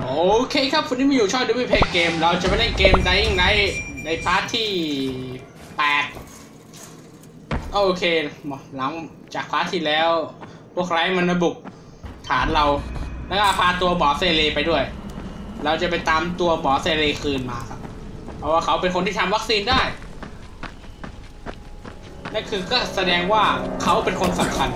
โอเคครับวันนี้มาอยู่ช่องดูวิเพย์เกมเราจะไปเล่นเกม Dying Light ในพาร์ทที่8โอเคหลังจากพาร์ทที่แล้วพวกไรมันบุกฐานเราแล้วก็พาตัวบอสเซเลไปด้วยเราจะไปตามตัวบอสเซเลคืนมาครับเพราะว่าเขาเป็นคนที่ทำวัคซีนได้นั่นคือก็แสดงว่าเขาเป็นคนสำคัญ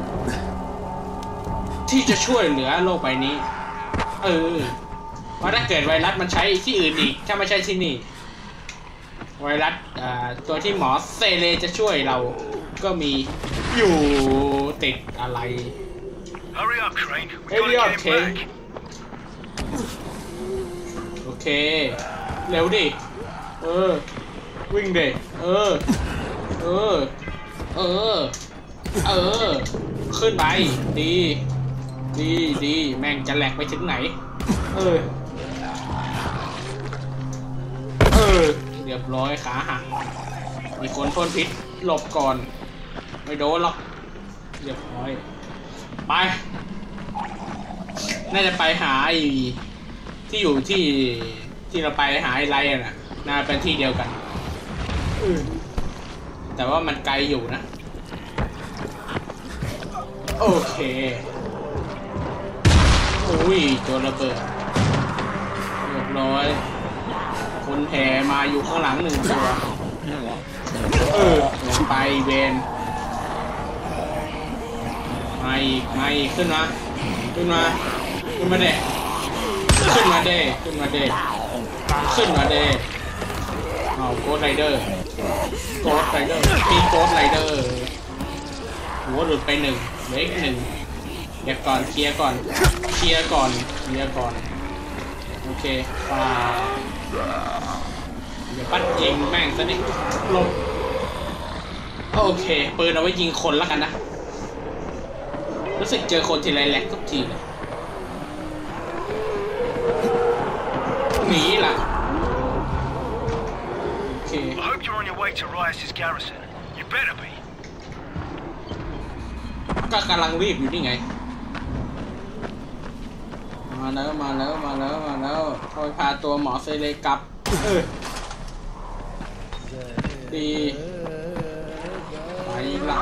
ที่จะช่วยเหลือโลกใบนี้เพราะถ้าเกิดไวรัสมันใช้ที่อื่นอีกถ้าไม่ใช่ที่นี่ไวรัสตัวที่หมอเซเลจะช่วยเราก็มีอยู่ติดอะไรโอเคเร็วดิวิ่งดิขึ้นไปดีแม่งจะแหลกไปถึงไหนเรียบร้อยขาหักมีคนพ่นพิษหลบก่อนไม่โดนหรอกเรียบร้อยไปน่าจะไปหาไอ้ที่อยู่ที่เราไปหาไอ้ไรน่ะน่าเป็นที่เดียวกันแต่ว่ามันไกลอยู่นะโอเคอุ้ยโดนระเบิดเรียบร้อยคนแห่มาอยู่ข้างหลังหนึ่งตัวลงไปเวนมาอีกขึ้นมาเด้เอาโกดไรเดอร์มีโกดไรเดอร์หัวหลุดไปหนึ่งเล็กหนึ่งเดี๋ยวก่อนเคลียร์ก่อนโอเคป่าเดี๋ยวปั้นยิงแม่งซะดิลงโอเคปืนเอาไว้ยิงคนแล้วกันนะรู้สึกเจอคนทีไรแหลกทุกทีเลยหนีล่ะโอเคก็กำลังรีบอยู่นี่ไงมาแล้วคอยพาตัวหมอเซเลกลับดีไปละ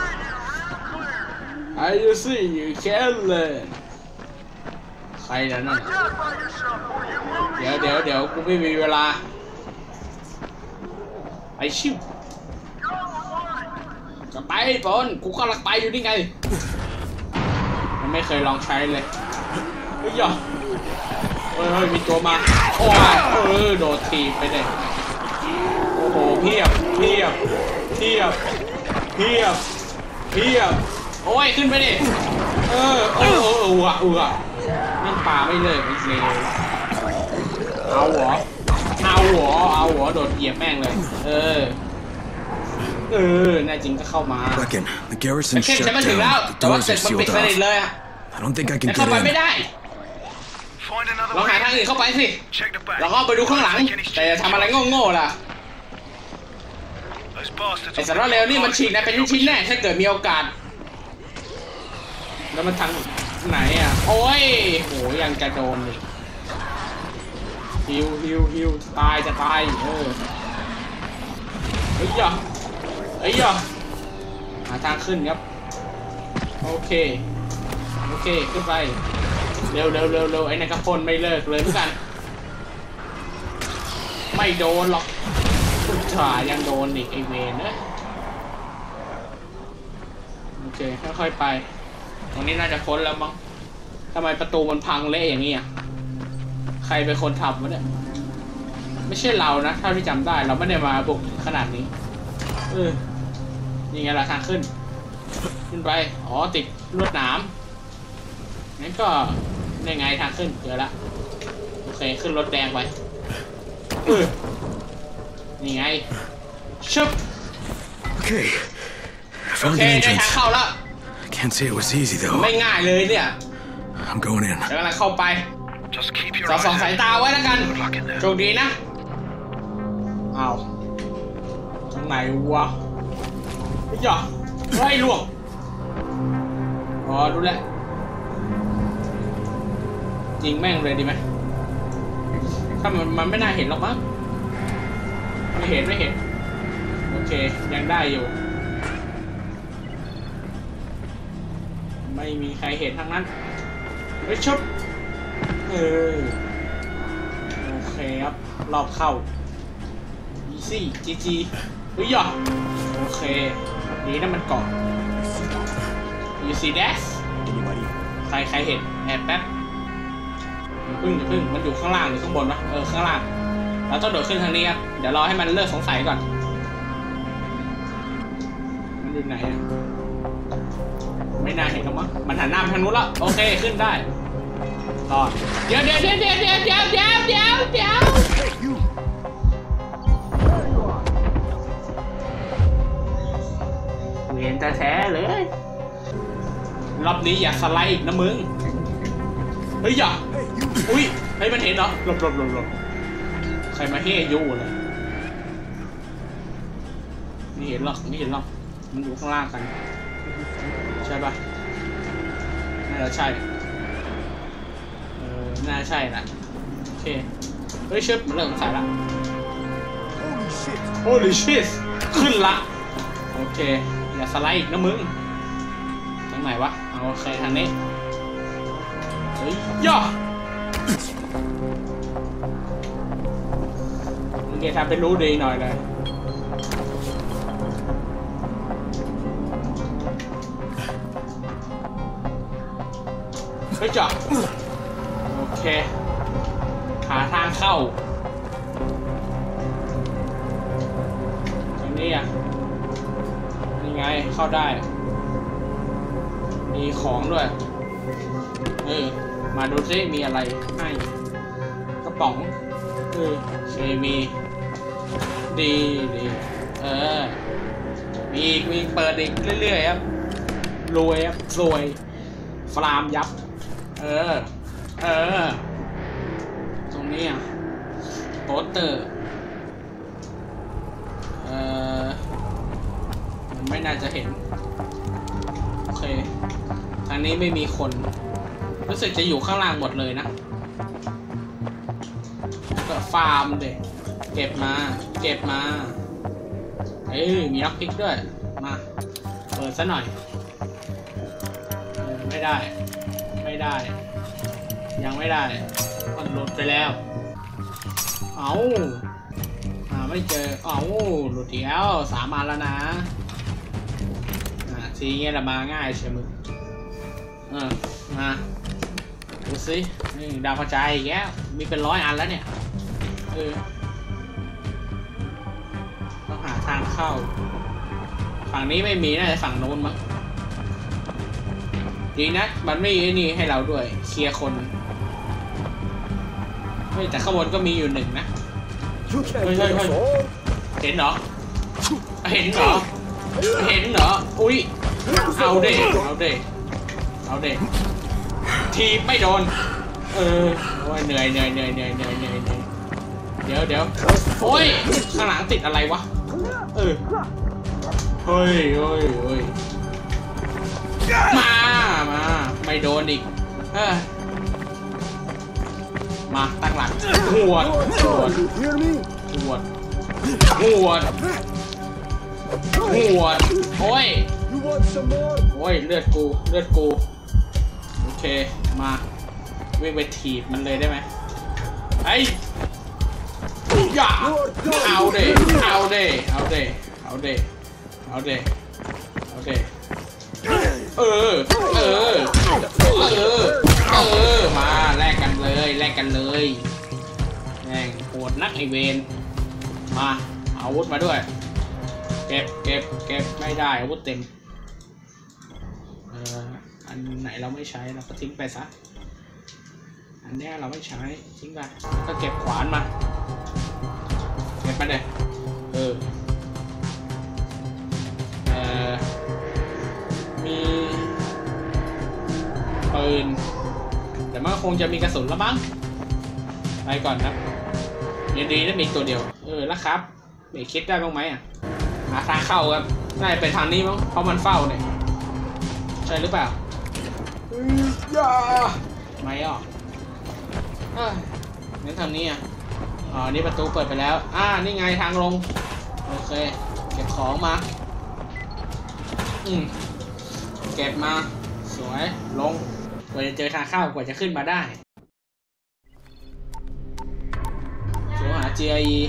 you see you can learn ใครนั่นเดี๋ยวกูไม่มีเวลาไอชิวจะไปปอนกูกำลังไปอยู่นี่ไงมันไม่เคยลองใช้เลยเฮ้ยมีตัวมาโอ้ยโดดทีไปเลยโอ้โหเพียบโอ้ยขึ้นไปดินี่ป่าไม่เลิกไม่เลยเอาหัวโดดเหยียบแม่งเลยน่าจริงก็เข้ามาฉันมาถึงแล้วแต่ว่าเสร็จมันปิดสนิทเลยอะเข้าไปไม่ได้เราหาทางอื่นเข้าไปสิเราก็ไปดูข้างหลังแต่ทำอะไรโง่ล่ะไอ้สารเลวนี่มันฉีกนะเป็นชิ้นแน่ถ้าเกิดมีโอกาสแล้วมันทางไหนอ่ะโอ้ยโหยังจะโดนเลยฮิวจะตายเฮ้ยหาทางขึ้นครับโอเคขึ้นไปเร็วไอ้นายกระพนไม่เลิกเลยเหมือนกันไม่โดนหรอกยังโดนอีกไอเวนนะโอเคค่อยๆไปตรงนี้น่าจะพ้นแล้วมั้งทำไมประตูมันพังเละอย่างนี้อ่ะใครเป็นคนทำวะเนี่ยไม่ใช่เรานะถ้าที่จำได้เราไม่ได้มาบุกขนาดนี้นี่ไงล่ะทางขึ้นไปติดลวดหนามงั้นก็ได้ไงทางขึ้นเจอละโอเคขึ้นรถแดงไปนี่ไงชุบโอเคได้ทางเข้าแล้วไม่ง่ายเลยเนี่ยเดี๋ยวกำลังเข้าไปส่องสายตาไว้แล้วกันโชคดีนะเอาตรงไหนวะไล่ลวกดูแลยิงแม่งเลยดีไหมถ้ามันไม่น่าเห็นหรอกมั้งไม่เห็นโอเคยังได้อยู่ไม่มีใครเห็นทั้งนั้นไปชุบโอเคครับรอบเข้า easy GG เฮ้ยหยอโอเคนี่นั่นมันเกาะ you see that ใครเห็นแอบแป๊บพึ่งมันอยู่ข้างล่างหรือข้างบนวะข้างล่างเราต้องโดดขึ้นทางนี้ครับเดี๋ยวรอให้มันเลิกสงสัยก่อนมันอยู่ไหนไม่น่าเห็นหรอกมั้งมันหันหน้าไปทางนู้นแล้วโอเคขึ้นได้รอเดี๋ยวเห็นแต่แท้เลยรอบนี้อย่าสไลด์อีกนะมึงเฮ้ยอย่าอุ้ยให้มันเห็นเหรอหลบใครมาเฮ้ยู่เลยไม่เห็นหรอกมันอยู่ข้างล่างกันใช่ปะน่าจะใช่น่าใช่ละโอเคเฮ้ยเชิบมันเริ่มใส่ละ Holy shit ขึ้นละโอเคอย่าสไลด์อีกนะมึงทางไหนวะเอาโอเคทางนี้เฮ้ยย่อมึงจะทำเป็นรู้ดีหน่อยเลยเฮ้ยจ่อโอเคหาทางเข้าตรงนี้อ่ะนี่ไงเข้าได้มีของด้วยมาดูซิมีอะไรให้กระป๋องเคมีดีมีเปิดอีกเรื่อยๆครับรวยครับรวยฟาร์มยับตรงนี้โปสเตอร์มันไม่น่าจะเห็นโอเคทางนี้ไม่มีคนรู้สึกจะอยู่ข้างล่างหมดเลยนะก็ฟาร์มเด็กเก็บมามีล็อกพิกด้วยมาเปิดซะหน่อยไม่ได้ยังไม่ได้มันหลุดไปแล้วไม่เจอหลุดอีกแล้ว3 อันแล้วนะทีเงี้ยละมาง่ายใช่มั้ยมาดูสินี่ดาวกระจายอีกแล้วมีเป็น100 อันแล้วเนี่ยต้องหาทางเข้าฝั่งนี้ไม่มีน่าจะฝั่งโน้นมั้งดีนะมันไม่นี่ให้เราด้วยเคลียร์คนแต่ข้างบนก็มีอยู่1นะเฮ้ยเห็นเหรออุ้ยเอาเด้ทีไม่โดนโอ้ยเหนื่อยเดี๋ยวโอ้ยข้างหลังติดอะไรวะเฮ้ยมาไม่โดนอีกมาตั้งหลักหวดโอ้ยเลือดกูโอเคมาวิ่งไปถีบมันเลยได้ไหมอย่าเอาเด้มาแลกกันเลยแม่งโหดนักไอเวนมาอาวุธมาด้วยเก็บไม่ได้อาวุธเต็มอันไหนเราไม่ใช้เราก็ทิ้งไปซะอันนี้เราไม่ใช้ทิ้งไปก็เก็บขวานมาเก็บไปเลยมีปืนแต่มันคงจะมีกระสุนแล้วมั้งไปก่อนครับยังดีได้มีตัวเดียวแล้วครับไม่คิดได้บ้างไหมหาทางเข้าครับน่าจะเป็นทางนี้มั้งเพราะมันเฝ้าเนี่ยใช่หรือเปล่าไม่ออกงั้นทางนี้อ๋อนี่ประตูเปิดไปแล้วนี่ไงทางลงโอเคเก็บของมาเก็บมาสวยลงกว่าจะเจอทางเข้ากว่าจะขึ้นมาได้โทรหา GIE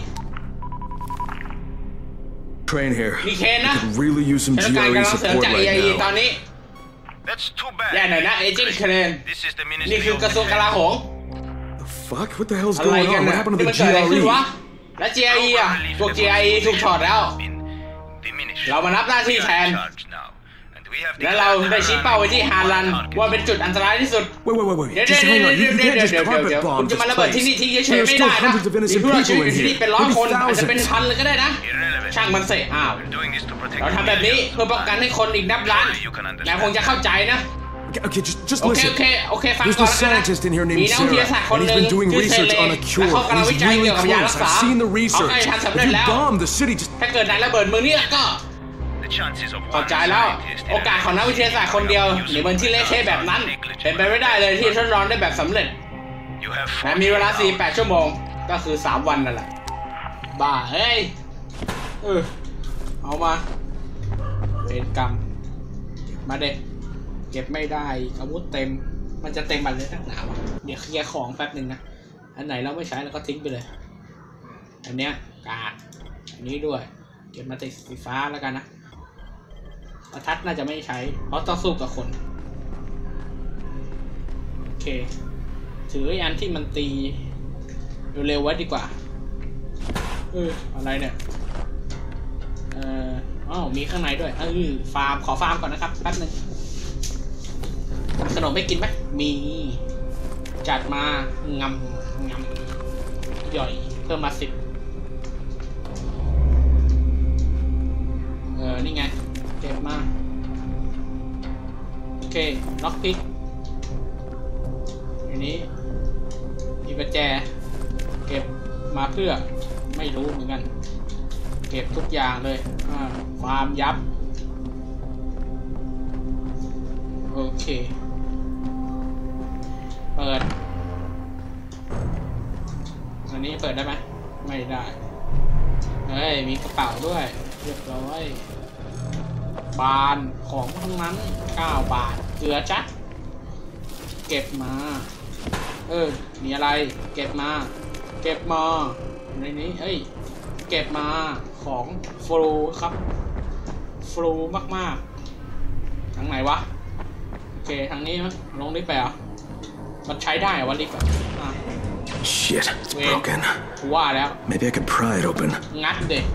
Train here. มีเคนนะ Really use some GRE support right now. ตอนนี้แย่หน่อยนะเอเจนต์เคนนี่คือกระทรวงกลาโหม The fuck? What the hell's going on? What happened to the GRE? และ GIE อ่ะพวก GIE ถูกถอดแล้วเรามารับหน้าที่แทนและเราได้ชี้เป้าไว้ที่ฮารันว่าเป็นจุดอันตรายที่สุด Wait. Just hang on. You can't just carpet bomb คุณจะมาระเบิดที่นี่ทิ้งเฉยๆไม่ได้นะมีผู้รอดชีวิตอยู่ที่นี่เป็น100 คนอาจจะเป็นพันเลยก็ได้นะช่างมันเสร็จเราทำแบบนี้เพื่อป้องกันให้คนอีกนับล้านนายคงจะเข้าใจนะ Okay, just listen. โอเคฟัง There's ก่อน this scientist in here มี named นักวิทยาศาสต Sarah, ร์คน and ห he's นึ่ง been doing ชื่อเซ research เล on a และ cure. เขากำลัง He's วิจัย really เกี่ยวกับยารัก close. ษา I've seen the เขา research. ใกล้ทำสำ If เร็จ you แล้ว bomb the city, just ถ้าเกิดนายระเบิดเมืองนี้ก็เข้าใจแล้วโอกาสของนักวิทยาศาสตร์คนเดียวในเมืองที่เละเทะแบบนั้นเป็นไปไม่ได้เลยที่ทดลองได้แบบสำเร็จและมีเวลา48 ชั่วโมงก็คือ3 วันนั่นแหละบ้าเฮ้ยเอามาเป็นกรรมมาเด็กเก็บไม่ได้อาวุธเต็มมันจะเต็มบันเลยนักหนาวะเดี๋ยวเคลียร์ของแป๊บนึงนะอันไหนเราไม่ใช้เราก็ทิ้งไปเลยอันเนี้ยกาดอันนี้ด้วยเก็บมาติดสีฟ้าแล้วกันนะประทัดน่าจะไม่ใช้เพราะต้องสู้กับคนโอเคถืออันที่มันตีเร็วๆไว้ดีกว่าอะไรเนี่ยมีข้างในด้วยฟาร์มขอฟาร์มก่อนนะครับแป๊บนึงขนมไม่กินไหมมีจัดมางำย่อยเพิ่มมา10นี่ไงเก็บมาโอเคล็อกพิกอันนี้มีกุญแจเก็บมาเพื่อไม่รู้เหมือนกันเก็บทุกอย่างเลยความยับโอเคเปิดอันนี้เปิดได้ไหมไม่ได้เฮ้ยมีกระเป๋าด้วยเรียบร้อยบานของทั้งนั้น9 บาทเกลือจัดเก็บมามีอะไรเก็บมาในนี้เก็บมาของฟลูครับฟลูมากๆทางไหนวะโอเคทางนี้มั้ยลงลิฟต์ไปเหรอมันใช้ได้เหรอวะลิฟต์ Shit, it's broken. ว่าแล้ว Maybe I could pry it open. งัดเด็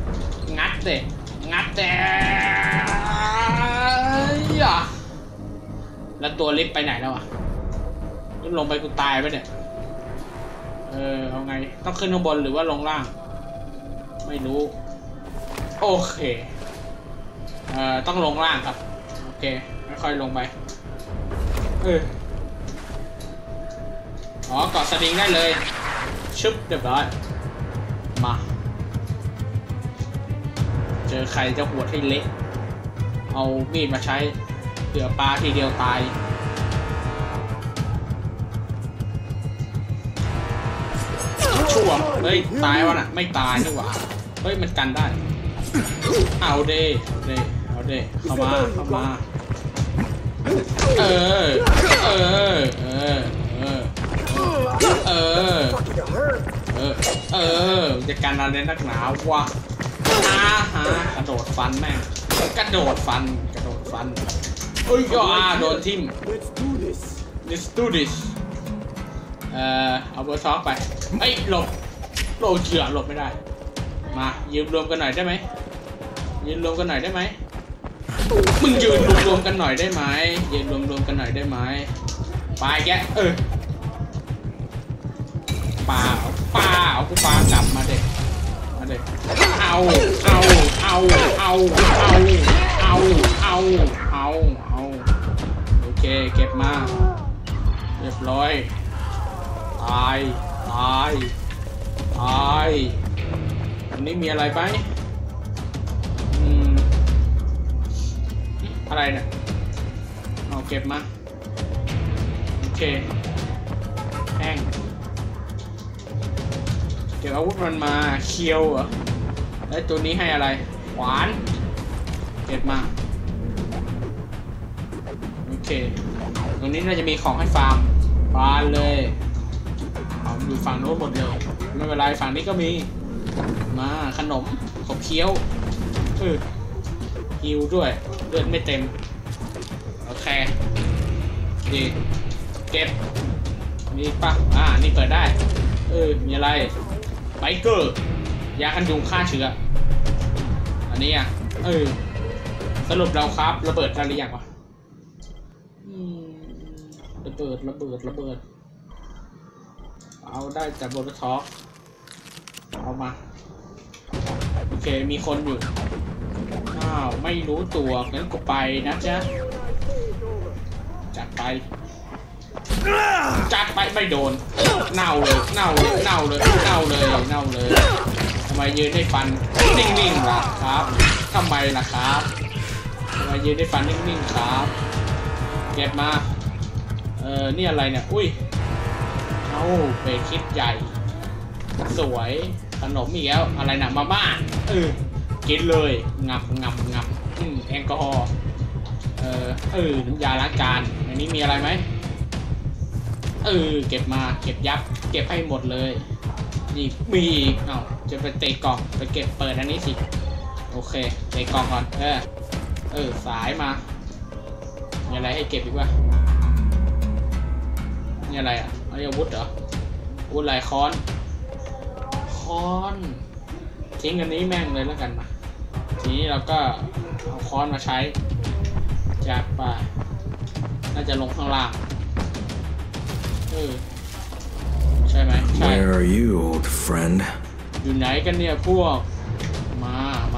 แล้วตัวลิฟต์ไปไหนแล้วอ่ะลงไปกูตายไปเนี่ยเอาไงต้องขึ้นข้างบนหรือว่าลงล่างไม่รู้โอเคต้องลงล่างครับโอเคค่อยๆลงไปเกาะสลิงได้เลยชุบเรียบร้อยมาเจอใครจะหัวให้เละเอามีดมาใช้เผื่อปลาทีเดียวตายช่วงตายวะน่ะไม่ตายนี่หว่ามันกันได้เอาเด้เข้ามาจะกันอะไรนักหนาวะกระโดดฟันแม่งกระโดดฟันโดนทิ่ม Let's do this เอาเบอร์ท็อกไปหลบเฉื่อยหลบไม่ได้มายืนรวมกันหน่อยได้ไหมมึงยืนรวมกันหน่อยได้ไหมยืนรวมกันหน่อยได้ไหมปลาแกปลากูปลากลับมาเด็กเอาโอเคเก็บมาเรียบร้อยตายอันนี้มีอะไรไหมอะไรเนี่ยเอาเก็บมาโอเคแห้งก็บอาวุธมันมาเคียวเหรอแล้วตัวนี้ให้อะไรขวานเก็บมาโอเคตรงนี้น่าจะมีของให้ฟาร์มบานเลยเอาอยู่ฝั่งโน้นหมดเลยไม่เป็นไรฝั่งนี้ก็มีมาขนมขบเคี้ยวฮิวด้วยเลือดไม่เต็มโอเคดีเก็บนี่ปะนี่เปิดได้มีอะไรไบเกอร์ยากันยุงฆ่าเชื้ออันนี้สรุปเราครับระเบิดกันหรือยังวะระเบิดเอาได้จากโบนท็อกเอามาโอเคมีคนอยู่ไม่รู้ตัวงั้นก็ไปนะจ๊ะจัดไปไม่โดนเน่าเลยทำไมยืนให้ฟันนิ่งๆล่ะครับทำไมล่ะครับทำไมยืนให้ฟันนิ่งๆครับเก็บมานี่อะไรเนี่ยอุ้ยเป็นคิดใหญ่สวยขนมอีกแล้วอะไรนะมาม่ากินเลยงับแอลกอฮอล์น้ำยาล้างจานอันนี้มีอะไรไหมเก็บมาเก็บยับเก็บให้หมดเลยนี่มีจะไปเตะกล่องไปเก็บเปิดอันนี้สิโอเคเตะกล่องก่อนสายมามีอะไรให้เก็บอีกวะนี่อะไรอาวุธเหรออาวุธลายค้อนทิ้งอันนี้แม่งเลยแล้วกันมาทีนี้เราก็เอาค้อนมาใช้จากป่าน่าจะลงข้างล่างใช่ไหมใช่ Where are you, old friend? อยู่ไหนกันเนี่ยพวกมา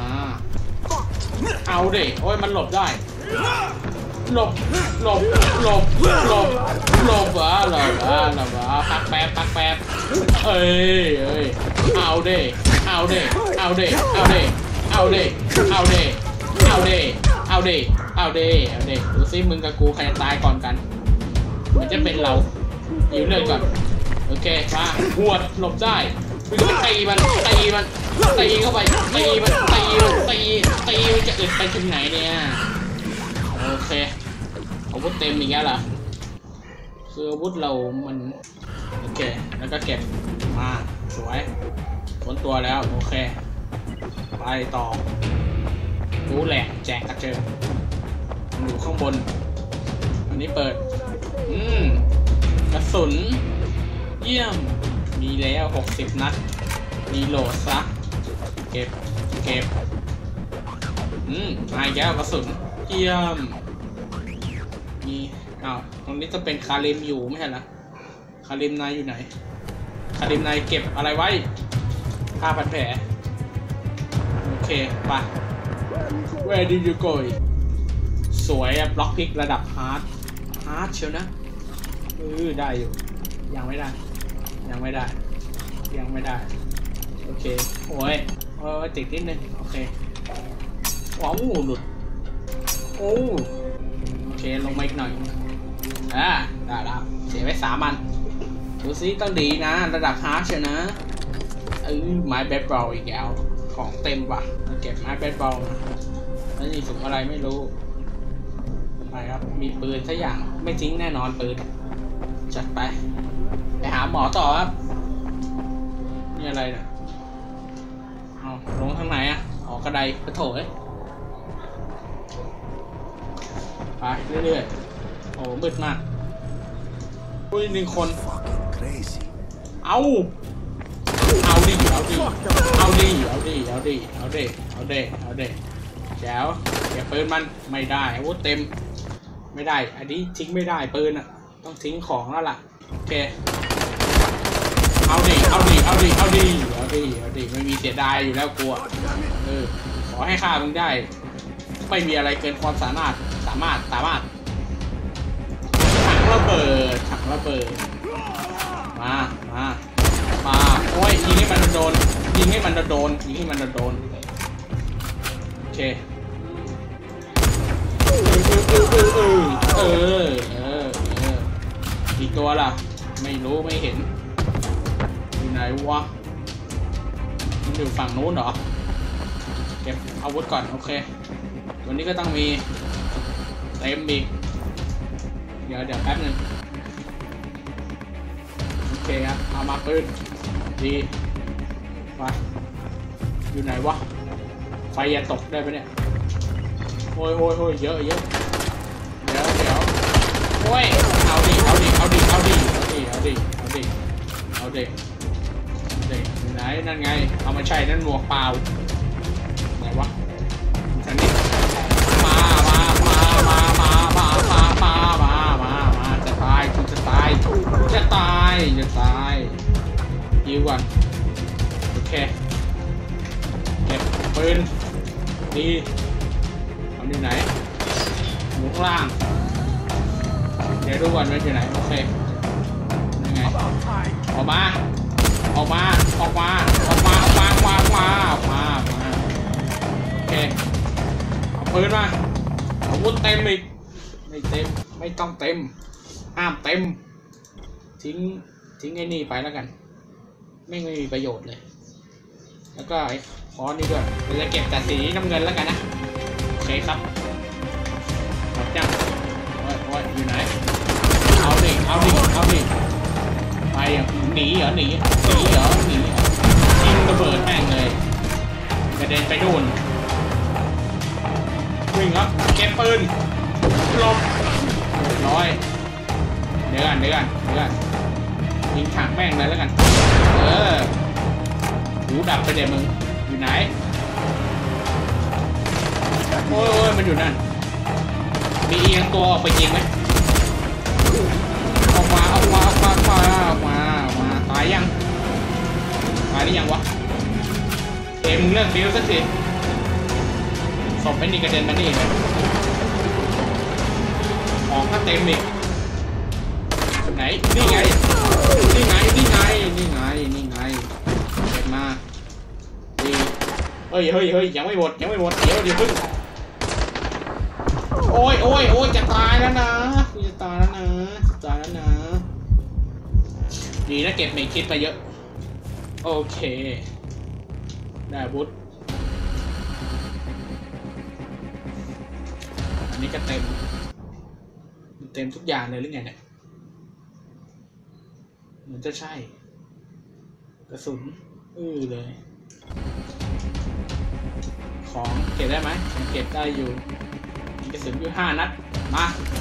เอาดิโอ้ยมันหลบได้หลบพักแป๊บเอาดิดูซิมึงกับกูใครตายก่อนกันมันจะเป็นเราหิวเลือดก่อนโอเคมาหวดหลบได้มึงก็ตีมันเข้าไปตีมันจะอึดไปถึงไหนเนี่ยโอเคอาวุธเต็มอีกแล้วล่ะคืออาวุธเรามันโอเคแล้วก็เก็บมาสวยผลตัวแล้วโอเคไปต่อรู้แหละแจกกระเจิงอยู่ข้างบนอันนี้เปิดกระสุนเยี่ยมมีแล้ว60 นัดมีโหลดซะเก็บมาอีกแล้วกระสุนเยี่ยมมีตรงนี้จะเป็นคาริมอยู่ไม่ใช่เหรอคาริมนายอยู่ไหนคาริมนายเก็บอะไรไว้ผ้าพันแผลโอเคไป Where did you go สวยบล็อกพิกระดับฮาร์ดเชียวนะได้อยู่ยังไม่ได้โอเคโอ้ยติดนิดนึงโอเคว้าวหลุดโอเคลงมาอีกหน่อยได้แล้วเสียไป3 อันดูซิต้องดีนะระดับฮาร์ดเชียวนะไม้เบสบอลอีกแล้วของเต็มว่ะเก็บไม้เบสบอลมาแล้วนี่สุกอะไรไม่รู้ไปครับมีปืนสักอย่างไม่ทิ้งแน่นอนปืนจัดไปหาหมอต่อครับนี่อะไรเนี่ยลงทางไหนกระไดกระโถยไปเรื่อยๆมืดมากอุ้ย1 คนเอาดิแจ๋วเก็บปืนมันไม่ได้อาวุธเต็มไม่ได้อันนี้ทิ้งไม่ได้ปืนต้องทิ้งของแล้วล่ะโอเคเอาดิไม่มีเสียดายอยู่แล้วกลัวขอให้ฆ่ามึงได้ไม่มีอะไรเกินความสามารถถังระเบิดมาโอ้ยยิงให้มันโดนโอเคอีกตัวล่ะไม่รู้ไม่เห็นอยู่ไหนวะมันอยู่ฝั่งนู้นเหรอเก็บอาวุธก่อนโอเควันนี้ก็ต้องมีเต็มอีกเดี๋ยวแป๊บนึงโอเคครับเอามาปืนดีไปอยู่ไหนวะไฟอย่าตกได้ปะเนี่ยโอ้ยเยอะเดี๋ยวโอ้ยเอาดิอยู่ไหนนั่นไงเอามาใช้นั่นหมวกเปล่าไหนวะฉันนี่มาจะตายยิงก่อนโอเคเก็บปืนดีเอาอยู่ไหนอยู่ข้างล่างเดี๋ยวดูก่อนว่าอยู่ไหนโอเคยังไงออกมาโอเคเอาปืนมาอาวุธเต็มอีกไม่เต็มไม่ต้องเต็มห้ามเต็มทิ้งไอ้นี่ไปแล้วกันไม่มีประโยชน์เลยแล้วก็ไอ้ค้อนนี่ด้วยเราจะเก็บแต่สีน้ำเงินแล้วกันนะโอเคครับหมดยังโอ้ยอยู่ไหนเอาดิไปหนีเหรอยิงระเบิดแม่งเลยกระเด็นไปนู่นวิ่งครับเก็บปืนหลบร้อยเดี๋ยวกันยิงถังแม่งเลยแล้วกันหูดับไปเดี๋ยวมึงอยู่ไหนโอ้ยมันอยู่นั่นมีเอียงตัวออกไปยิงไหมออกมาตายยังตายหรือยังวะเต็มเรื่องฟิวสักทีศพไม่นี่กระเด็นมานี่เลยของก็เต็มอีกไหนนี่ไงเก็บมาดีเฮ้ยยังไม่หมดเดี๋ยวพึ่งโอ้ยจะตายแล้วนะดีนะเก็บไม่คิดมาเยอะโอเคได้บุ๊ดอันนี้ก็เต็มทุกอย่างเลยหรือไงเนี่ยเหมือนจะใช่กระสุนเลยของเก็บได้ไหมเก็บได้อยู่มีกระสุนอยู่5 นัดมา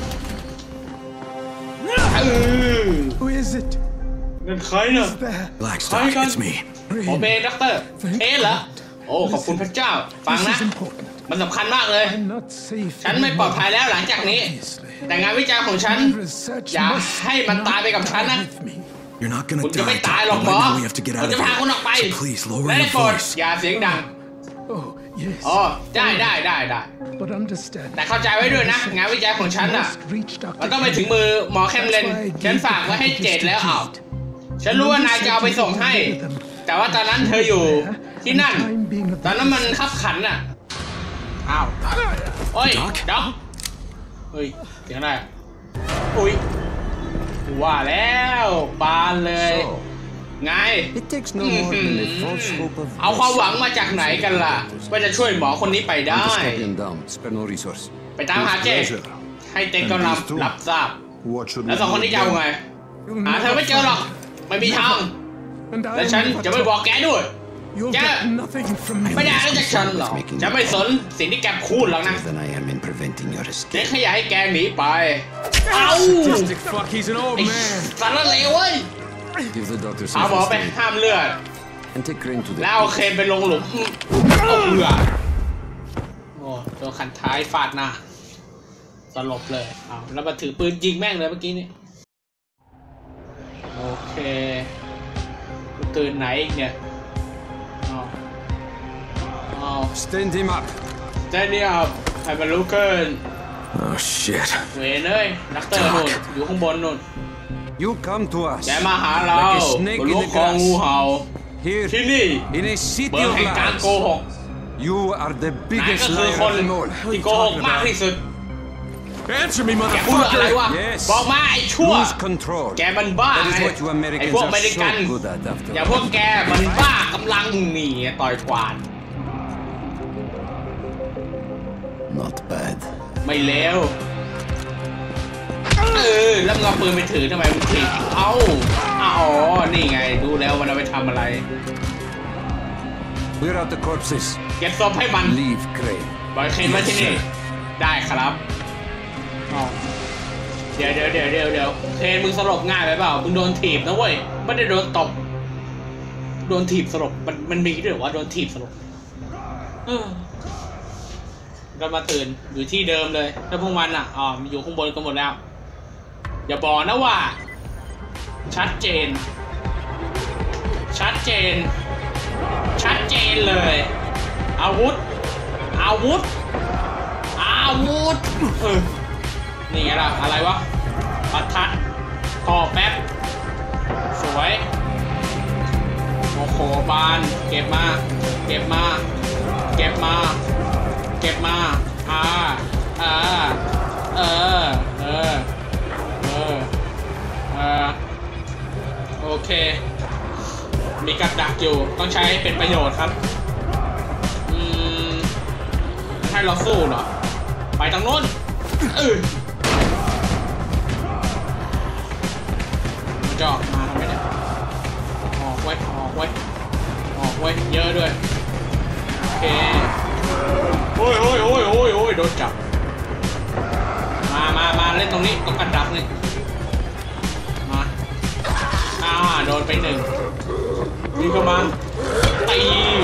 Who is it? นั่นใครเนี่ยใครกันผมเป็นด็อกเตอร์เหรอโอ้ขอบคุณพระเจ้าฟังนะมันสำคัญมากเลยฉันไม่ปลอดภัยแล้วหลังจากนี้แต่งานวิจัยของฉันอย่าให้มันตายไปกับฉันนะคุณจะไม่ตายหรอกหมอผมจะพาคุณออกไปและได้โปรดอย่าเสียงดังอ๋อได้แต่เข้าใจไว้ด้วยนะงานวิจัยของฉันน่ะมันต้องไปถึงมือหมอแคมเลนฉันฝากไว้ให้เจดแล้วฉันรู้ว่านายจะเอาไปส่งให้แต่ว่าตอนนั้นเธออยู่ที่นั่นตอนนั้นมันขับขันน่ะอ้าวโอ้ยด็อกเฮ้ยเสียงอะไรอุ้ยว่าแล้วบานเลยไงเอาความหวังมาจากไหนกันล่ะว่าจะช่วยหมอคนนี้ไปได้ไปตามหาเจให้เต็งกำลังรับทราบแล้ว2 คนนี้จะเอาไงหาเธอไม่เจอหรอกไม่มีทางและฉันจะไม่บอกแกด้วยแกไม่ได้แล้วจากฉันหรอกจะไม่สนสิ่งที่แกพูดหรอกนะเด็กขยายให้แกหนีไปเอาสารเลวเว้ยเอาหมอไปห้ามเลือดแล้วเอาเคนไปลงหลุมเอาเรือโอ้ตัวขันท้ายฟาดหน้าสลบเลยเอาแล้วมาถือปืนยิงแม่งเลยเมื่อกี้นี่โอเคตื่นไหนอีกเนี่ย Stand him up ให้มันลุกขึ้น Oh shit เว้ยเอ้ยด็อกเตอร์นู่นอยู่ข้างบนนู่น You come to us แกมาหาเราบนลูกของงูเห่าที่นี่เมืองแห่งการโกหก You are the นาย biggest ก็คือ liar คน of them all ที่โกหกมากที่สุด Answer me, แกพูดอะไรวะ motherfucker! บอกมาไอ้ชั่ว Lose control. แกมันบ้า That is ไง what you ไอ้ Americans พวกอเม are ริกัน so good at after อย่า all. พวกแกมันบ้ากำลังหนีต่อยกวาด Not bad. ไม่เลวแล้วมึงเอาปืนไปถือทำไมมึงถีบอ๋อนี่ไงดูแล้วมันเอาไปทำอะไร Clear out the corpses. เก็บศพให้มัน Leave Crane. บอยเคนมาที่นี่ได้ครับเดี๋ยวเคนมึงสลบง่ายไปเปล่ามึงโดนถีบนะเว้ยไม่ได้โดนตบโดนถีบสลบมันมีด้วยว่าโดนถีบสลบก็มาตื่นอยู่ที่เดิมเลยแล้วพวกมันอยู่ข้างบนกันหมดแล้วอย่าบอกนะว่าชัดเจนเลยอาวุธนี่ไงล่ะอะไรวะปัดทัดคอแป๊บสวยโอ้โหบานเก็บมาโอเคมีกับดักอยู่ต้องใช้เป็นประโยชน์ครับให้เราสู้เหรอไปทางโน้นมันจะออกมาทำไมเนี่ยออกไว้เยอะด้วยโอเคโอ้ยโดนจับมาเล่นตรงนี้ตรงกับดักนี่มาโดนไปหนึ่งยิงเข้ามาตี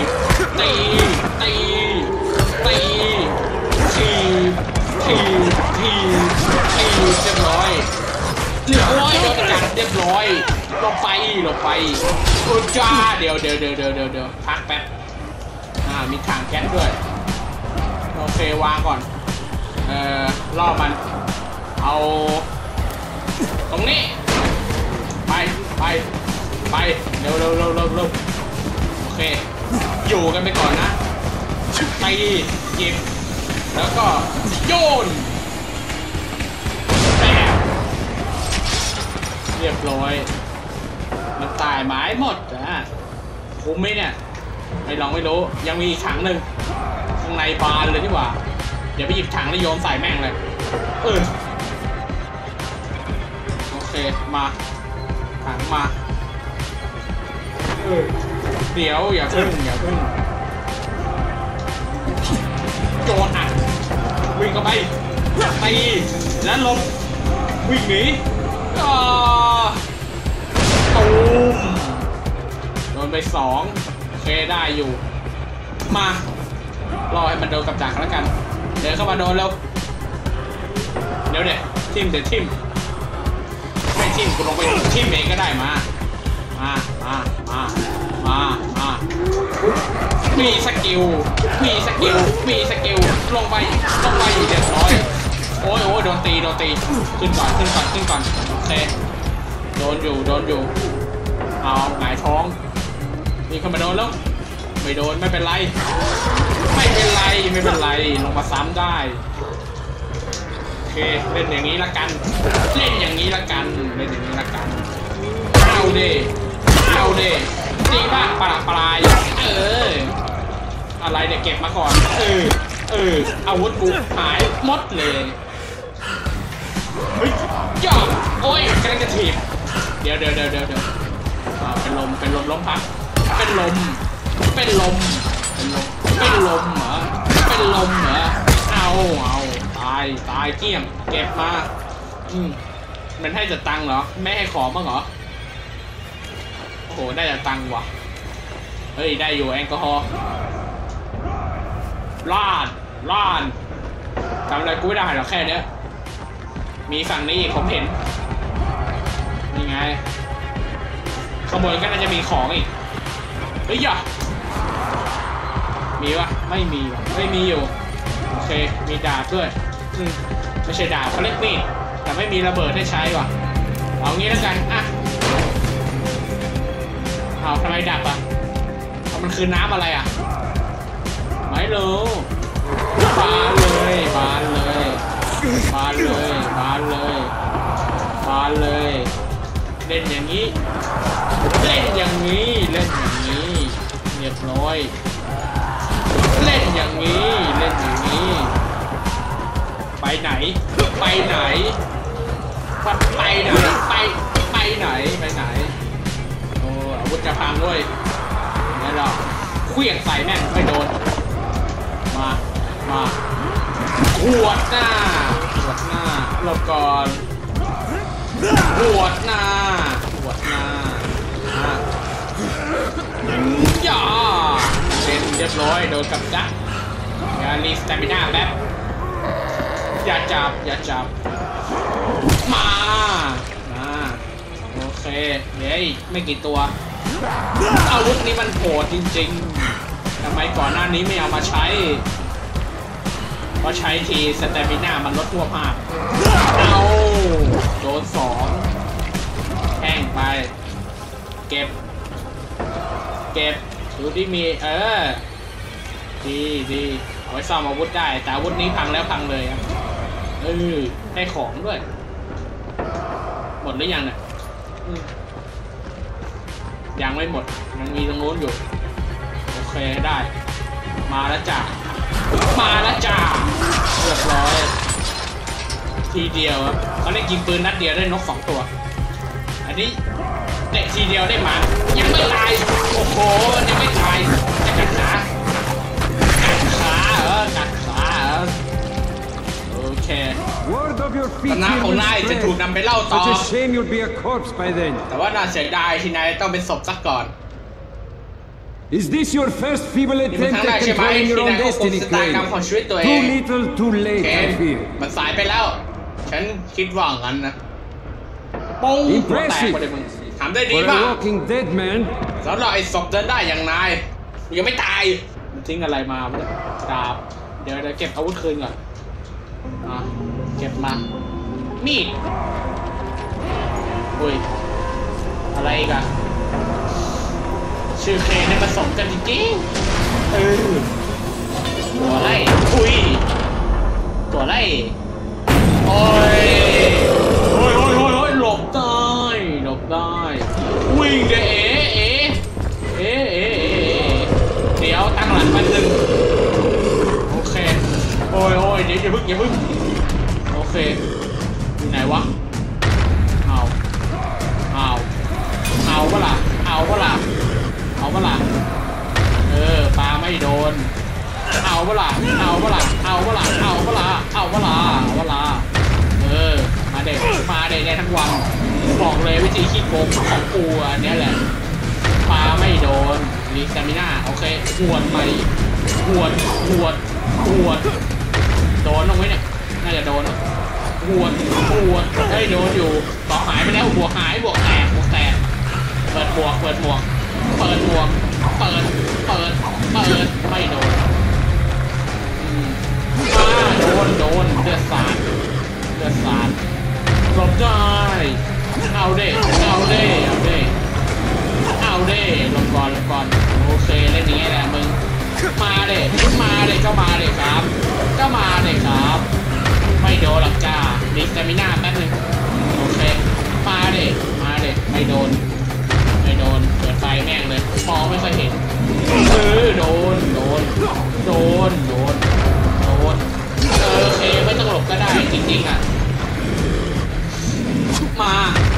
เรียบร้อยโดนจับเรียบร้อยหลบไปจ้าเดี๋ยวพักแป๊บมีถังแก๊สด้วยโอเควางก่อนล่อมันเอาตรงนี้ไปเร็วโอเคอยู่กันไปก่อนนะไปหยิบแล้วก็โยนเรียบร้อยมันตายไม้หมดคุ้มไหมเนี่ยไม่ลองไม่รู้ยังมีอีกถังหนึ่งข้างในบานเลยดีกว่าเดี๋ยวไปหยิบถังแล้วโยนใส่แม่งเลยโอเคมาถังมาเดี๋ยวอย่าพึ่งโจนวิ่งเข้าไปตีแล้วลงวิ่งหนีตูมโดนไป2โอเคได้อยู่มารอให้มันโดนกับดักแล้วกันเดินเข้ามาโดนแล้วเดี๋ยวทิมไม่ทิมกูลงไปทิมเองก็ได้มามีสกิลลงไปเรียบร้อยโอ้ยโดนตีขึ้นก่อนโอเคโดนอยู่เอาหงายท้องนี่เข้ามาโดนแล้วไม่โดนไม่เป็นไรลงมาซ้ำได้โอเคเล่นอย่างนี้ละกันเอาดิดีมากปลายอะไรเนี่ยเก็บมาก่อนอาวุธกูหายหมดเลยย่อโอ้ยกำลังจะถีบเดี๋ยวเป็นลมล้มพักเป็นลมเหรอเอาตายเกลี้ยงเก็บมามันให้จะตังเหรอไม่ให้ของบ้างเหรอโอ้โหได้จะตังว่ะเฮ้ยได้อยู่แอลกอฮอล์ล้านทำอะไรกูไม่ได้หรอกแค่เนี้ยมีฝั่งนี้อีกผมเห็นนี่ไงขโมยก็น่าจะมีของอีกเฮ้ยอย่ามีวะไม่มีอยู่โอเคมีดาบด้วยไม่ใช่ดาบเขาเรียกมีดแต่ไม่มีระเบิดให้ใช้ว่ะเอางี้แล้วกันเอาทำไมดับมันคือน้ำอะไรไม่รู้บานเลยมาเลยมาเลยมาเลยเล่นอย่างนี้เล่นอย่างนี้เล่นอย่างนี้เรียบร้อยเล่นอย่างนี้เล่นอย่างนี้ไปไหนไปไหนไปไหนไปไหนไปไหนโอ้อาวุธจะพังด้วยนี่หรอเคลื่อนใส่แม่งไม่โดนมาหัวหน้าหลบก่อนหัวหน้าอย่าเป็นเรียบร้อยโดนกับจักอย่ารีสตามิน่าแป๊บอย่าจับมาโอเคเฮ้ยไม่กี่ตัวอาวุธนี้มันโหดจริงๆทำไมก่อนหน้านี้ไม่เอามาใช้เพราะใช้ทีสเตมิน่ามันลดทั่วภาคเอาโดน2แห้งไปเก็บดูที่มีดีเอาไว้ซ่อมอาวุธได้แต่อาวุธนี้พังแล้วพังเลยได้ของด้วยหมดหรือยังเนี่ยยังไม่หมดยังมีตรงนู้นอยู่โอเคได้มาแล้วจ้าเรียบร้อยทีเดียวครับเขาได้ยิงปืนนัดเดียวได้นก2ตัวอันนี้เตะทีเดียวได้หมายังไม่ตายโอ้โหยังไม่ตายจะกัดขาโอเคตำนานของนายจะถูกนำไปเล่าต่อแต่ว่าน่าเสียดายที่นายต้องเป็นศพซะก่อน Is this your first feeble attempt at controlling your own destiny, Crane? Too little, too late, I fear. มันสายไปแล้วฉันคิดว่างั้นนะปุ้งหัวแตกไปเลยมึงทำได้ดีมากสำหรับไอ้ศพเดินได้อย่างนายยังไม่ตายมันทิ้งอะไรมาดาบเดี๋ยวเก็บอาวุธคืนก่อนเก็บมามีดอุ้ยอะไรอีกอะชื่อเคเนี่ยผสมกันจริงๆตัวไล่อุ้ยตัวไล่โอ้ยหลบได้วิ่งเด้เดี๋ยวตั้งหลักมันหนึ่งโอเคโอ้ยเดี๋ยวอย่าพึ่งโอเคอยู่ไหนวะเอาปะล่ะปลาไม่โดนเอาปะล่ะมาเด็กได้ทั้งวันบอกเลยวิธีขี้โกงของกูอันนี้แหละปลาไม่โดนรีสตามิน่าโอเคหวดใหม่หวดโดนลงไว้เนี่ยน่าจะโดนหวดโดนอยู่ต่อหายไปแล้วบวกแตกเปิดหมวกไม่โดนโดนเลือดสาดหลบได้เอาเด้ลงก่อนโอเคเล่นอย่างนี้แหละมึงมาเด้ครับไม่โดนหรอกจ้าดิสเตมิน่าแป๊บนึงโอเคมาเด้ไม่โดนเปิดไฟแม่งเลยมองไม่ค่อยเห็นโดนโอเคไม่ต้องหลบก็ได้จริงๆอ่ะมา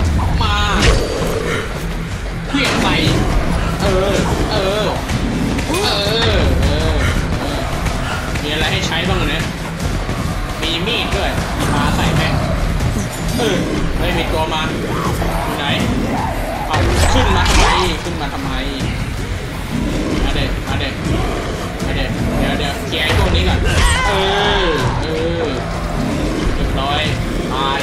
เพี้ยนใส่มีอะไรให้ใช้บ้างเนี่ยมีมีดด้วยมีปลาใส่แม่งไม่มีตัวมาอยู่ไหนเอาขึ้นมาทำไมมาเด็กเดี๋ยวเคลียร์ไอ้พวกนี้ก่อนเรียบร้อยตาย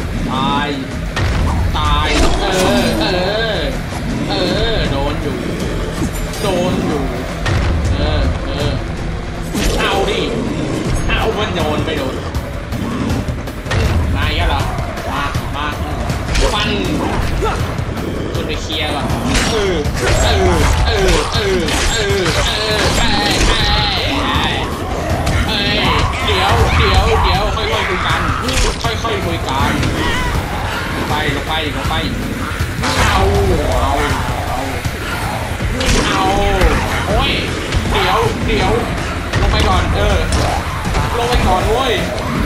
โดนอยู่เอาดิมันโดนไม่โดนมาอีกแล้วเหรอมาฟันจนไปเคลียร์ก่อนเดี๋ยวค่อยๆคุยกันไปเอาโอ้ยเดี๋ยวลงไปก่อนลงไปก่อนโว้ย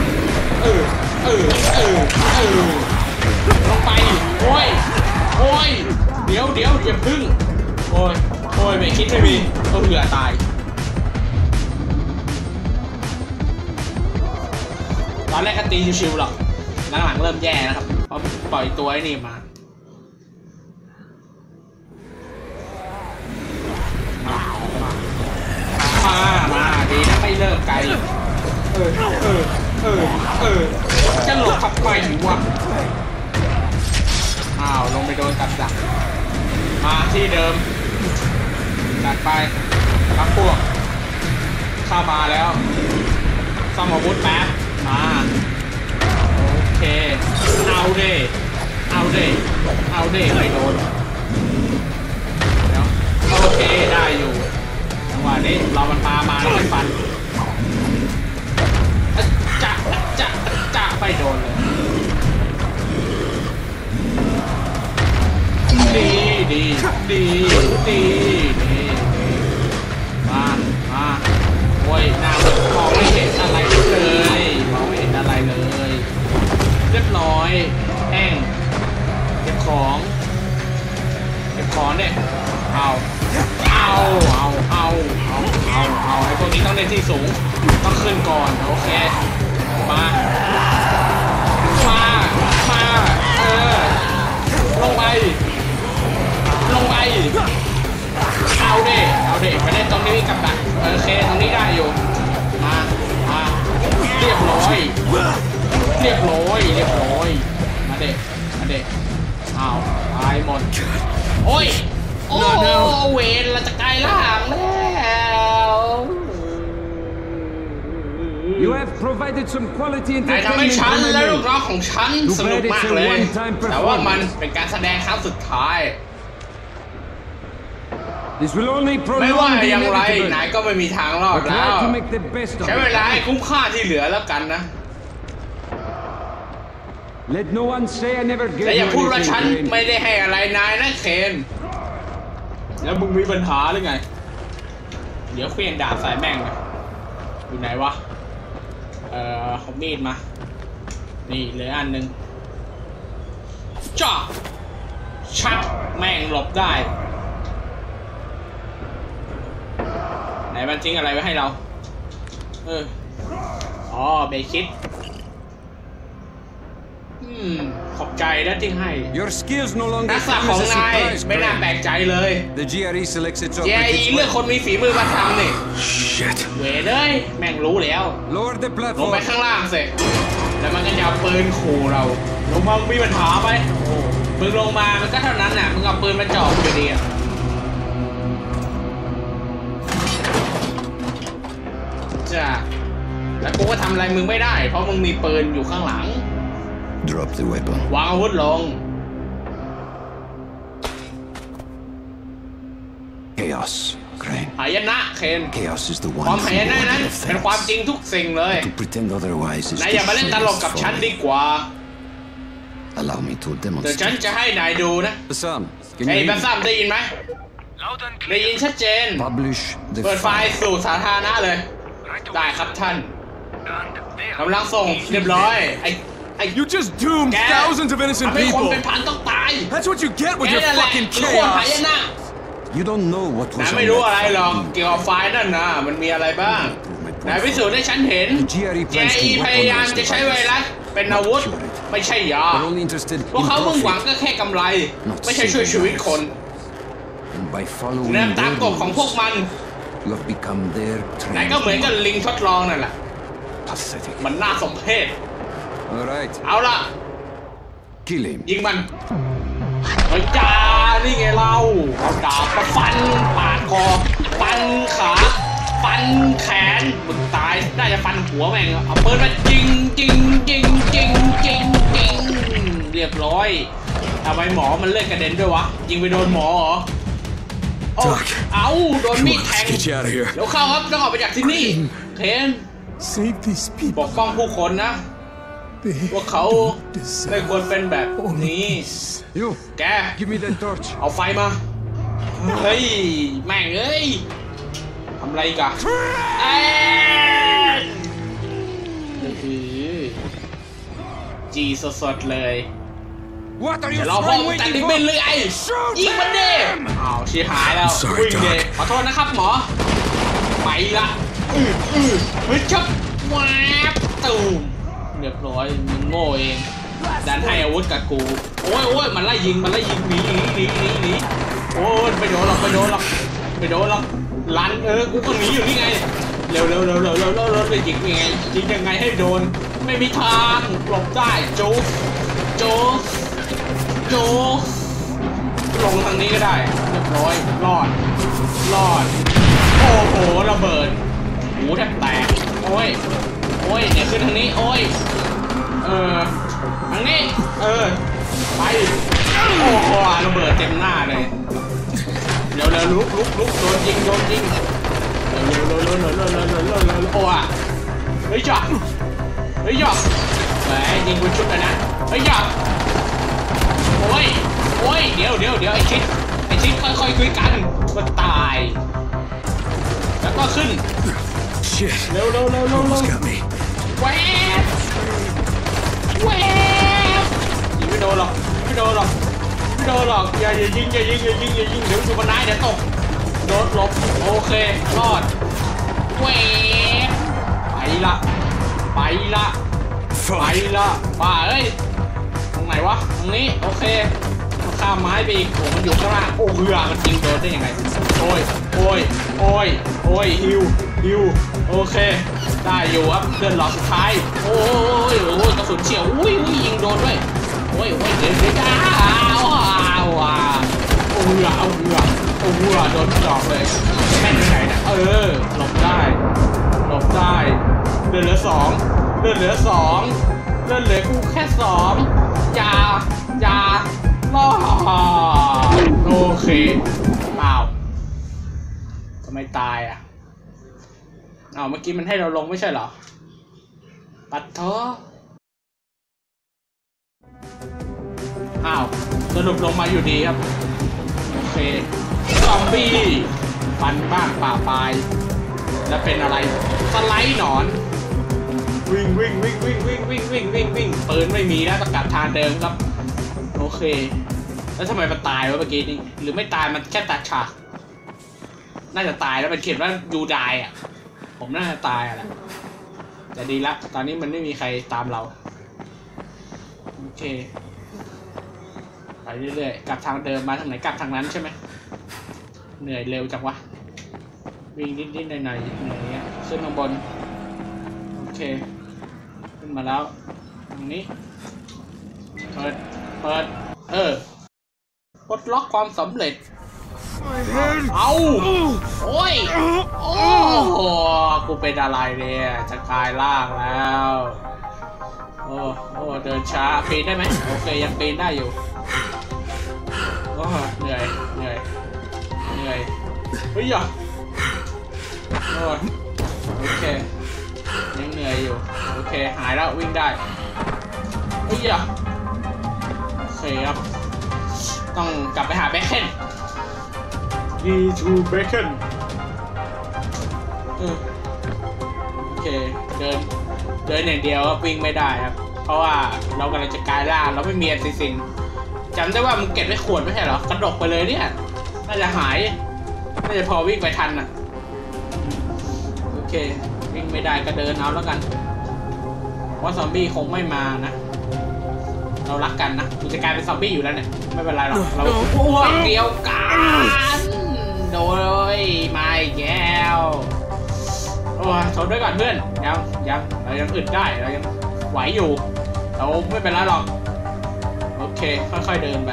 ลงไปโอ้ยเดี๋ยวอย่าพึ่งโอ้ยไม่คิดไม่มีเหือตายตอนแรกก็ตีชิวๆหรอกหลังๆเริ่มแย่นะครับเพราะปล่อยตัวไอ้นี่มาดีนะไม่เลิกไกลจะหลบขับไปอยู่วะลงไปโดนกับดักมาที่เดิมดักไปพักพวกเข้ามาแล้วซ่อมอาวุธแป๊บมาโอเคเอาเด้ไม่โดนโอเคได้อยู่จังหวะนี้เรามันปามาแล้วมันฟันจะไปโดนเลยดีมาโอ้ยหน้ามองไม่เห็นอะไรเลยเรียบร้อยแห้งเก็บของเนี่ยเอาไอ้พวกนี้ต้องเล่นที่สูงต้องขึ้นก่อนโอเคมาลงไปเอาเด็ไปเล่นตรงนี้กับดักโอเคตรงนี้ได้อยู่มาเรียบร้อยมาเด็เอาตายหมดโอ้เวรเราจะกลายร่างแล้ว You have provided some quality นายทำให้ฉันและลูกน้องของฉันสนุกมากเลยแต่ว่ามันเป็นการแสดงครั้งสุดท้ายไม่ว่าอย่างไรนายก็ไม่มีทางรอดแล้วใช้เวลาให้คุ้มค่าที่เหลือแล้วกันนะและอย่าพูดว่าฉันไม่ได้ให้อะไรนายนะเคนแล้วมึงมีปัญหาหรือไงเดี๋ยวเคลื่อนดาบใส่แม่งอยู่ไหนวะเอามีดมานี่เหลืออันหนึ่งจ่อชักแม่งหลบได้ไหนมันทิ้งอะไรไว้ให้เราเบคิดขอบใจนะที่ให้ทักษะของนายไม่น่าแปลกใจเลย GRE เลือกคนมีฝีมือมาทำนี่เว้ยเลยแม่งรู้แล้วลงไปข้างล่างสิแล้วมันก็จะเอาปืนขู่เราลงมามีปัญหาไหมมึงลงมามันก็เท่านั้นน่ะมึงเอาปืนมาจ่ออยู่ดีจ้ะแต่กูก็ทำอะไรมึงไม่ได้เพราะมึงมีปืนอยู่ข้างหลัง Drop the weapon. วางอาวุธลง Chaos, Crane. หายนะเคน Chaos is the one. ความหายนะนั้นเป็นความจริงทุกสิ่งเลย To pretend otherwise is นายอย่ามาเล่นตลกกับฉันดีกว่า Allow me to เดี๋ยว demonstrate. ฉันจะให้นายดูนะไอ้บัสซัมได้ยินไหมได้ยินชัดเจนเปิดไฟล์สู่สาธารณะเลยได้ครับท่านกำลังส่งเรียบร้อย You just doomed thousands of innocent people. That's what you get with your fucking chaos. You don't know what was ไม่รู้อะไรหรอกเกี่ยวกับไฟล์นั่นนะมันมีอะไรบ้างนายพิสูจน์ให้ฉันเห็น GRE พยายามจะใช้ไวรัสเป็นอาวุธไม่ใช่ยาพวกเขามุ่งหวังก็แค่กำไรไม่ใช่ช่วยชีวิตคนเดินตามกฎของพวกมันนายก็เหมือนกับลิงทดลองนั่นแหละมันน่าสมเพชเอาล่ะยิงมันเฮ้ยจ้านี่ไงเราเอาดาบมาฟันปาดคอฟันขาฟันแขนมึงตายน่าจะฟันหัวแม่งเอาปืนมายิงเรียบร้อยทำไมหมอมันเลือดกระเด็นด้วยวะยิงไปโดนหมอเหรอเอาโดนมีดแทงเดี๋ยวเข้าครับต้องออกไปจากที่นี่เคนปกป้องผู้คนนะพวกเขาไม่ควรเป็นแบบนี้แกเอาไฟมาเฮ้ยแม่งเอ้ยทำไรกันนี่คือจีสดๆเลยเดี๋ยวเราพองแต่ลิบินเลยไอ้ยิงมันดิอ้าวชี้หายแล้ววิ่งเดขอโทษนะครับหมอไปละเฮ้ยชับแวบตูมเรียบร้อยมึงโง่เองดันให้อาวุธกับกูโอ้ยมันไล่ยิงหนีโอ้ยไม่โดนหรอกลันกูก็หนีอยู่นี่ไงเร็วเลยยิงยังไงยิงยังไงให้โดนไม่มีทางหลบได้โจลงทางนี้ก็ได้เรียบร้อยรอดโอ้โหระเบิดหูแทบแตกโอ้ยเนี่ยขึ้นทางนี้โอ้ยทางนี้ไปโอ้โหระเบิดเต็มหน้าเลยเร็วลุกโดนยิงเร็วโอ้ยเฮ้ยจ่อแหมยิงบนชุดเลยนะเฮ้ยจ่อโอ้ยเดี๋ยวไอ้ชิดค่อยคุยกันมันตายแล้วก็ขึ้นเร็วแวบยิงไม่โดนหรอกอย่ายิงเดี๋ยวอยู่บนนายเดี๋ยวตกโดนหลบโอเครอดแวบไปละป่าเอ้ยตรงไหนวะตรงนี้โอเคข้ามไม้ไปอีกโอ้มันอยู่ข้างล่างโอ้เรือมันยิงโดนได้ยังไงโอ้ยฮิวโอเคได้อยู่ครับเดินหลอกสุดท้ายโอ้ยกระสุนเฉียวอุ้ยยิงโดนด้วยโอ้ยเดี๋ยวเอาเรือโดนดอกเลยแม่นยังไงนะหลบได้เดินเหลือ2เดินเหลือกูแค่2อย่ารอโอเคเปล่าทำไมตายอ่ะเมื่อกี้มันให้เราลงไม่ใช่เหรอปัดเถอะสรุปลงมาอยู่ดีครับโอเคซอมบี้ฟันบ้างป่าปลายแล้วเป็นอะไรสไลด์หนอนวิ่งปืนไม่มีแล้วต้องกลับทางเดิมครับโอเคแล้วทำไมมันตายวะเมื่อกี้นี้หรือไม่ตายมันแค่ตัดฉากน่าจะตายแล้วมันเขียนว่ายูไดอ่ะผมน่าจะตายแหละแต่ดีละตอนนี้มันไม่มีใครตามเราโอเคไปเรื่อยๆกลับทางเดิมมาทางไหนกลับทางนั้นใช่ไหมเหนื่อยเร็วจังวะวิ่งนิดๆหน่อยๆเหนื่อยเงี้ยขึ้นข้างบนโอเคขึ้นมาแล้วตรงนี้เปิดปลดล็อกความสำเร็จเอาโอ้โหกูเป็นอะไรเนี่ยจะกลายร่างแล้วโอ้เดินช้าปีนได้ไหมโอเคยังปีนได้อยู่โอ้เหนื่อยเฮ้ยโอเคยังเหนื่อยอยู่โอเคหายแล้ววิ่งได้เฮ้ยโอเคครับต้องกลับไปหาเบคอนto bacon โอเคเดินอย่างเดียววิ่งไม่ได้ครับเพราะว่าเรากำลังจะกลายร่างเราไม่มีอะไรสิ่งจำได้ว่ามึงเก็บไว้ขวดไม่ใช่เหรอกระดกไปเลยเนี่ยน่าจะหายน่าจะพอวิ่งไปทันนะโอเควิ่งไม่ได้ก็เดินเอาแล้วกันเพราะซอมบี้คงไม่มานะเรารักกันนะกูจะกลายเป็นซอมบี้อยู่แล้วเนี่ยไม่เป็นไรหรอกเราพวกเดียวกันโดยไม่แก้วโอ้ยทนด้วยก่อนเพื่อนยังเรายังอึดได้เรายังไหวอยู่เราไม่เป็นไรหรอกโอเคค่อยๆเดินไป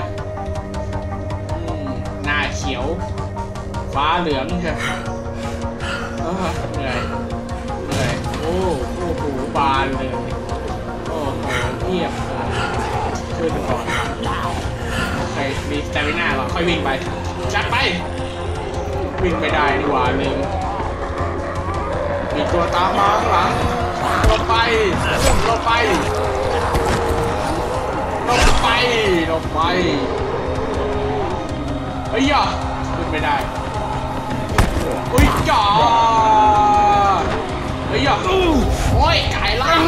หน้าเขียวฟ้าเหลืองใช่ไหมเหนื่อยโอ้โหบานเลยโอ้โหเงียบขึ้นก่อนโอเคมีสเตมิน่าก่อนค่อยวิ่งไปจัดไปวิ่งไม่ได้ดีกว่าลืมมีตัวตามมาข้างหลังเราไปลงไปเฮ้ยย่าขึ้นไม่ได้อุ้ยจ่อเฮ้ยย่าโอ้ยไก่ล่าง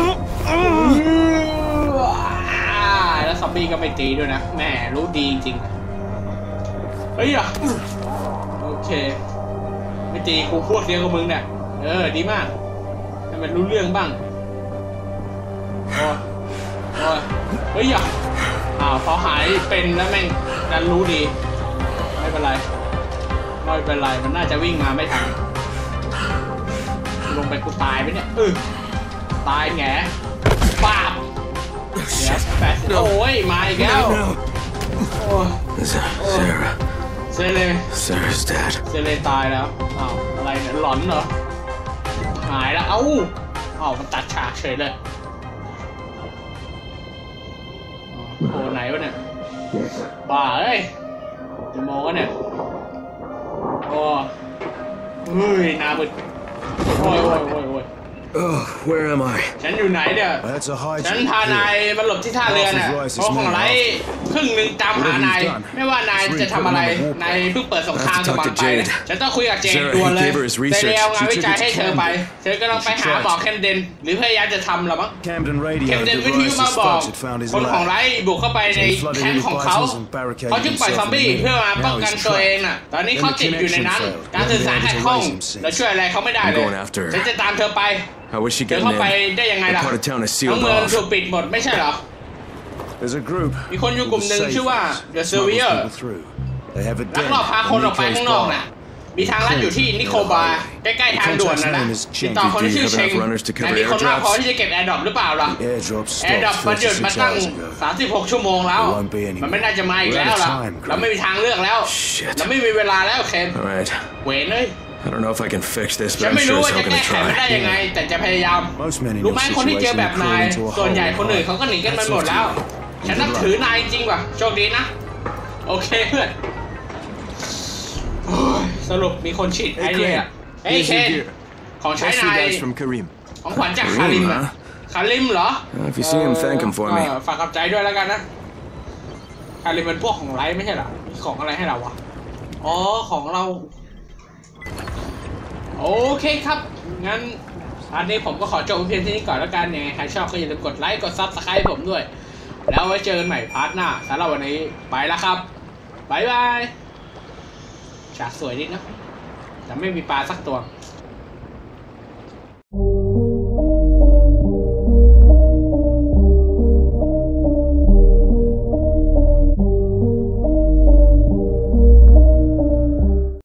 แล้วซอมบี้ก็ไม่ตีด้วยนะแม่รู้ดีจริงๆเฮ้ยย่าโอเคไม่ตีกูพวกเดียวกับมึงเนี่ยดีมากให้มันรู้เรื่องบ้างโอ้ยเฮ้ยอย่าพอหายเป็นแล้วแม่งดันรู้ดีไม่เป็นไรมันน่าจะวิ่งมาไม่ทันลงไปกูตายไปเนี่ยตายแง่ป้าบเนี่ย80โอ้ยมาอีกแล้วเซเลตายแล้วอะไรเนี่ยหลอนเหรอหายแล้วมันตัดฉากเฉยเลยโอ้ไหนวะเนี่ยบ้าเอ้ยจะมองวะเนี่ยโอ้หน้าบึ้ดโอ้ย Where am I? ฉันอยู่ไหนเนี่ยฉันพานายมาหลบที่ท่าเรือเนี่ยเพราะของไรครึ่งหนึ่งตามหานายไม่ว่านายจะทำอะไรนายเพิ่งเปิดสงครามกับมันไปฉันต้องคุยกับเจนด่วนเลยแต่เรียวงานวิจัยให้เธอไปเธอก็ต้องไปหาหมอแคมเดนหรือพยายามจะทำหรอมั้งแคมเดนวิทยุมาบอกคนของไรบุกเข้าไปในแคมป์ของเขาจึงปล่อยซอมบี้เพื่อมาป้องกันตัวเองน่ะตอนนี้เขาติดอยู่ในนั้นการสื่อสารขัดข้องและช่วยอะไรเขาไม่ได้เลยฉันจะตามเธอไปเธอเข้าไปได้ยังไงล่ะทั้งเมืองถูกปิดหมดไม่ใช่เหรอมีคนอยู่กลุ่มหนึ่งชื่อว่า The Surveyor ลักลอบพาคนออกไปข้างนอกน่ะมีทางลัดอยู่ที่นิโคบาใกล้ๆทางด่วนนั่นแหละติดต่อคนที่ชื่อเชงแต่มีคนมากพอที่จะเก็บแอร์ดรอปหรือเปล่าล่ะแอร์ดรอปมันหยุดมาตั้ง36 ชั่วโมงแล้วมันไม่น่าจะมาอีกแล้วล่ะเราไม่มีทางเลือกแล้วเราไม่มีเวลาแล้วเคนเวนเลย I don't know if I can fix this, ฉั but น I'm ไม่รู้ sure ว่า it's จะ all แก้ gonna ไขมันได้ try. ยังไงแต่จะพยายามรู้ไหมคนที่เจอแบบนายส่วนใหญ่คนอื่นเขาก็หนีกันไปหมดแล้วฉันนับถือนายจริงว่ะโชคดีนะโอเคเพื่อนสรุปมีคนฉีดไอเดียเฮ้ยเคนของใช้นายของขวัญจากคาริมอะคาริมเหรอ If you see him, thank him for me. ฝากขอบใจด้วยแล้วกันนะคาริมเป็นพวกของไรไม่ใช่เหรอของอะไรให้เราวะอ๋อของเราโอเคครับงั้นอันนี้ผมก็ขอจบเพียงที่นี้ก่อนแล้วกันยังไงใครชอบก็อย่าลืมกดไลค์กดซับสไครป์ผมด้วยแล้วไว้เจอกันใหม่พาร์ทหน้าสำหรับวันนี้ไปแล้วครับบ๊ายบายฉากสวยนิดนะแต่ไม่มีปลาสักตัว